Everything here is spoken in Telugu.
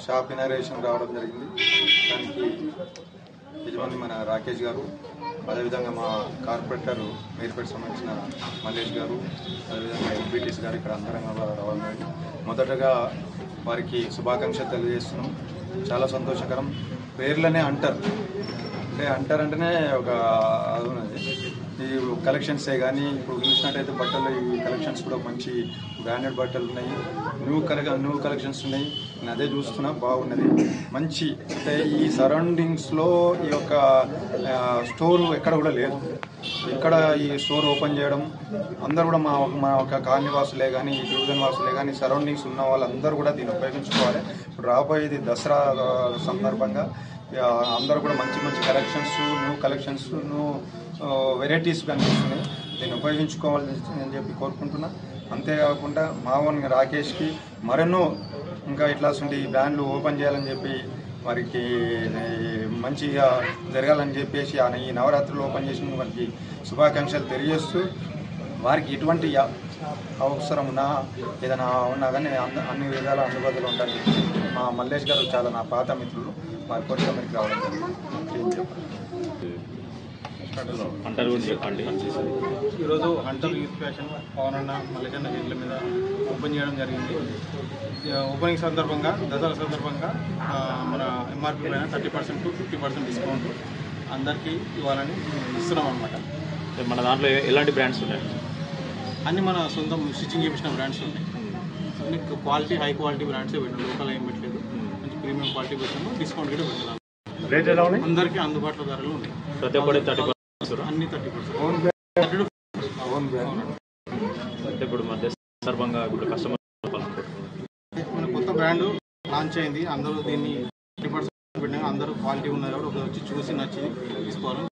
షాప్ ఇనాగ్రేషన్ రావడం జరిగింది. దానికి యజమాని మన రాకేష్ గారు, అదేవిధంగా మా కార్పొరేటర్ మేర్పేట సంబంధించిన మల్లేష్ గారు, అదేవిధంగా ఎంపీటీస్ గారు ఇక్కడ అందరం రావడం జరిగింది. మొదటగా వారికి శుభాకాంక్షలు తెలియజేస్తున్నాం. చాలా సంతోషకరం. పేర్లనే అంటారంటేనే ఒక అది ఉన్నది. ఈ కలెక్షన్సే కానీ ఇప్పుడు చూసినట్టయితే బట్టలు ఈ కలెక్షన్స్ కూడా మంచి బ్రాండెడ్ బట్టలు ఉన్నాయి, న్యూ కలెక్షన్స్ ఉన్నాయి. నేను అదే చూస్తున్నా, బాగున్నది. మంచి అంటే ఈ సరౌండింగ్స్లో ఈ యొక్క స్టోర్ ఎక్కడ కూడా లేదు. ఇక్కడ ఈ స్టోర్ ఓపెన్ చేయడం అందరూ కూడా మా ఒక కాలనీ వాసులే కానీ ఈ డివిజన్ వాసులే కానీ సరౌండింగ్స్ ఉన్న వాళ్ళందరూ కూడా దీన్ని ఉపయోగించుకోవాలి. ఇప్పుడు రాబోయేది దసరా సందర్భంగా అందరూ కూడా మంచి మంచి న్యూ కలెక్షన్స్ వెరైటీస్ కనిపిస్తున్నాయి. దీన్ని ఉపయోగించుకోవాలని నేను చెప్పి కోరుకుంటున్నా. అంతేకాకుండా మావన్ రాకేష్కి మరెన్నో ఇంకా ఇట్లాంటి బ్రాండ్లు ఓపెన్ చేయాలని చెప్పి వారికి మంచిగా జరగాలని చెప్పేసి ఈ నవరాత్రులు ఓపెన్ చేసిన వారికి శుభాకాంక్షలు తెలియజేస్తూ, వారికి ఎటువంటి అవసరం ఉన్నా ఏదైనా ఉన్నా కానీ అన్ని విధాల అందుబాటులో ఉంటాను. మా మల్లేష్ గారు చాలా నా పాత మిత్రులు, వారి కోరిక మీకు రావడం జరిగింది. ఈరోజు హంటర్ యూత్ ఫ్యాషన్ పవన్ అన్న మల్లేషన్న చేతుల మీద ఓపెన్ చేయడం జరిగింది. ఓపెనింగ్ సందర్భంగా దసరా సందర్భంగా మన ఎంఆర్పీ పైన 30% to 50% డిస్కౌంట్ అందరికీ ఇవ్వాలని ఇస్తున్నాం అన్నమాట. మన దాంట్లో ఎలాంటి బ్రాండ్స్ ఉన్నాయి? అన్ని మన సొంతం స్టిచ్చింగ్ చేసిన బ్రాండ్స్ ఉన్నాయి. అన్ని క్వాలిటీ హై క్వాలిటీ బ్రాండ్సే పెట్టాం, లోకల్ ఏం పెట్టలేదు. మంచి ప్రీమియం క్వాలిటీ పెట్టాము, డిస్కౌంట్ కూడా పెట్టాము. రేట్ ఎలా ఉన్నాయి? అందరికీ అందుబాటులో ధరలు ఉన్నాయి. ప్రతి ఒక్కటి 30%, అన్ని 30%. ఇప్పుడు మధ్య సందర్భంగా ఇప్పుడు కస్టమర్ మన కొత్త బ్రాండ్ లాంచ్ అయింది. అందరూ దీన్ని 30% పెట్టినా అందరూ క్వాలిటీ ఉన్నది కాబట్టి ఒకటి వచ్చి చూసి నచ్చి తీసుకోవాలి.